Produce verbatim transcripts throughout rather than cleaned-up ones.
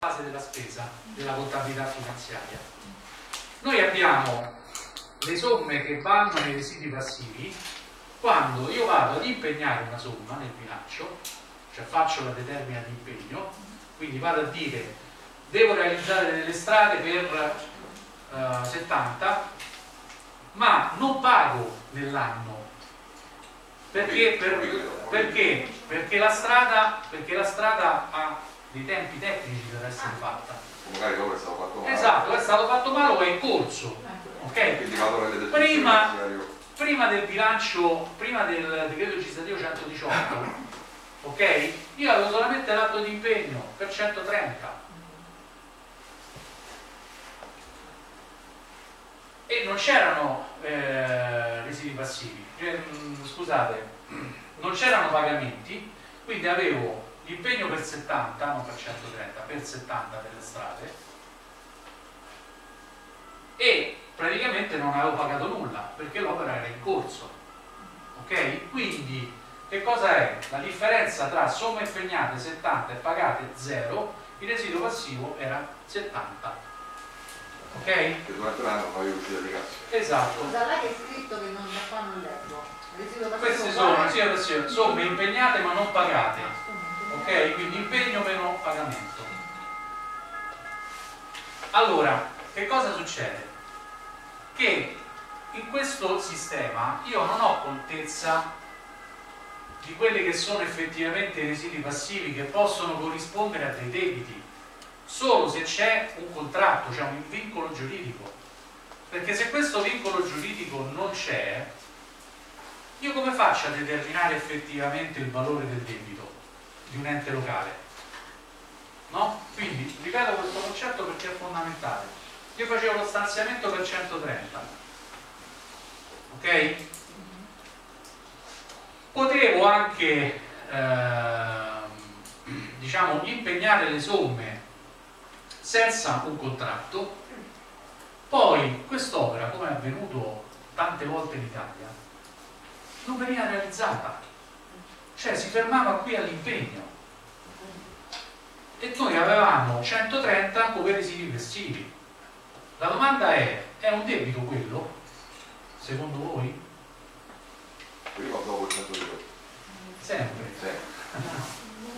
base della spesa della contabilità finanziaria. Noi abbiamo le somme che vanno nei residui passivi quando io vado ad impegnare una somma nel bilancio, cioè faccio la determina di impegno, quindi vado a dire devo realizzare delle strade per uh, settanta, ma non pago nell'anno. Perché? Per, perché? Perché la strada, perché la strada ha dei tempi tecnici per essere fatta. Magari l'opera è stato fatto male. Esatto, è stato fatto male o è in corso. Ok? Quindi valore delle Prima, prima del bilancio, prima del decreto legislativo centodiciotto, ok? Io avevo solamente l'atto di impegno per centotrenta. E non c'erano eh, residui passivi, cioè, mh, scusate, non c'erano pagamenti, quindi avevo l'impegno per settanta, non per centotrenta, per settanta delle strade e praticamente non avevo pagato nulla perché l'opera era in corso. Ok? Quindi che cosa è? La differenza tra somme impegnate settanta e pagate zero, il residuo passivo era settanta. Ok? Che durante l'anno non avevo uscito di casa. Esatto. Da là che è scritto che non da qua non leggo. Queste sono sì, sì, somme impegnate ma non pagate. Ok? Quindi impegno meno pagamento. Allora, che cosa succede? Che in questo sistema io non ho contezza di quelli che sono effettivamente i residui passivi che possono corrispondere a dei debiti solo se c'è un contratto, c'è un vincolo giuridico, perché se questo vincolo giuridico non c'è, io come faccio a determinare effettivamente il valore del debito di un ente locale? No? Quindi ripeto questo concetto perché è fondamentale. Io facevo lo stanziamento per centotrenta, ok? Potevo anche eh, diciamo impegnare le somme senza un contratto, poi quest'opera, come è avvenuto tante volte in Italia, non veniva realizzata, cioè si fermava qui all'impegno e noi avevamo centotrenta come residui passivi. La domanda è, è un debito quello? Secondo voi? Prima o dopo il centodiciotto? Sempre. Sempre.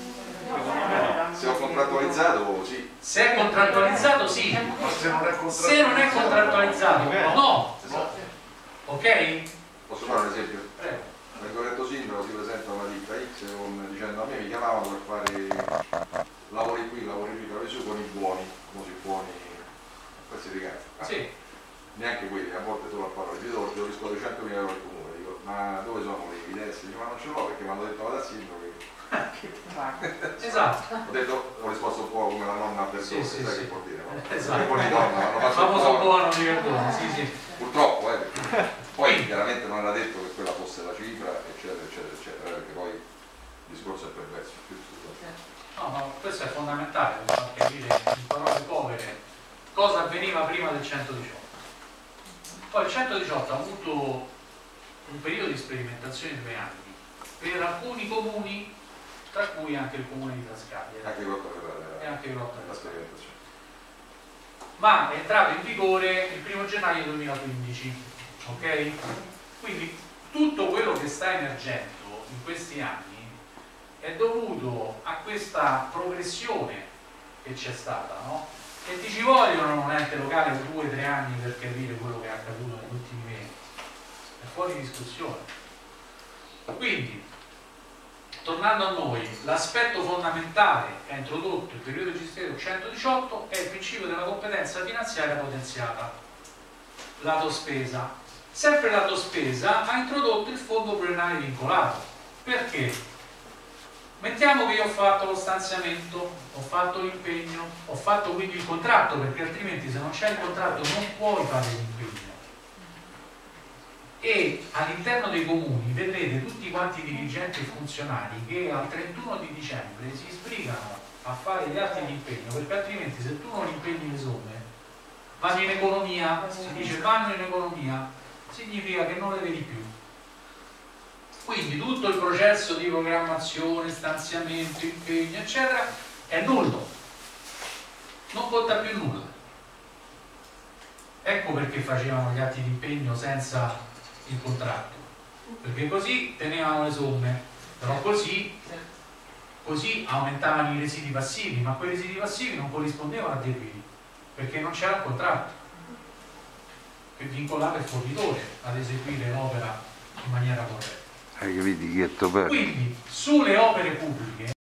Se ho contrattualizzato, sì. Se è contrattualizzato, sì. Ma se non è contrattualizzato, se non è contrattualizzato, no. No. Ok? Posso fare un esempio? Prego. Nel corretto sindaco si presenta una ditta X con, dicendo a me mi chiamavano per fare lavori qui, lavori qui, lavori su con i buoni, come si buoni, questi ragazzi. Ah, sì. Neanche quelli, a volte tu la paroli, ti do, devo riscuotere centomila euro al comune, dico, ma dove sono le evidenze? Dico, ma non ce l'ho perché mi hanno detto vado al sindaco. Esatto. Ho detto, ho risposto un po' come la nonna a persone, sì, sì, sai sì. che vuol dire, no? Esatto. I buoni donna, hanno Il fatto famoso un po'. buono di Verdone, sì, sì. Purtroppo, eh, perché poi chiaramente non era detto che quella fosse la cifra, eccetera, eccetera, eccetera, perché poi il discorso è perverso. No, no, questo è fondamentale per far capire in parole povere cosa avveniva prima del centodiciotto. Poi il centodiciotto ha avuto un periodo di sperimentazione di due anni per alcuni comuni, tra cui anche il comune di Trascaia Anche Grotta Ferrara e anche Grotta la Ferrara. sperimentazione. Ma è entrato in vigore il primo gennaio duemilaquindici, ok? Quindi tutto quello che sta emergendo in questi anni è dovuto a questa progressione che c'è stata, no? E ti ci vogliono un ente locale due o tre anni per capire quello che è accaduto negli ultimi mesi, è fuori discussione. Quindi, tornando a noi, l'aspetto fondamentale che ha introdotto il periodo legislativo centodiciotto è il principio della competenza finanziaria potenziata, lato spesa. Sempre lato spesa ha introdotto il fondo pluriennale vincolato. Perché? Mettiamo che io ho fatto lo stanziamento, ho fatto l'impegno, ho fatto quindi il contratto, perché altrimenti se non c'è il contratto non puoi fare l'impegno. E all'interno dei comuni vedrete tutti quanti i dirigenti e funzionari che al trentuno di dicembre si sbrigano a fare gli atti di impegno, perché altrimenti se tu non impegni le somme vanno in economia, si dice vanno in economia, significa che non le vedi più. Quindi tutto il processo di programmazione, stanziamento, impegno, eccetera, è nullo. non conta più nulla. Ecco perché facevano gli atti di impegno senza il contratto, perché così tenevano le somme, però così, così aumentavano i residui passivi, ma quei residui passivi non corrispondevano a debiti, perché non c'era un contratto che vincolava il fornitore ad eseguire l'opera in maniera corretta. Hai capito, Ghietto? Per... Quindi sulle opere pubbliche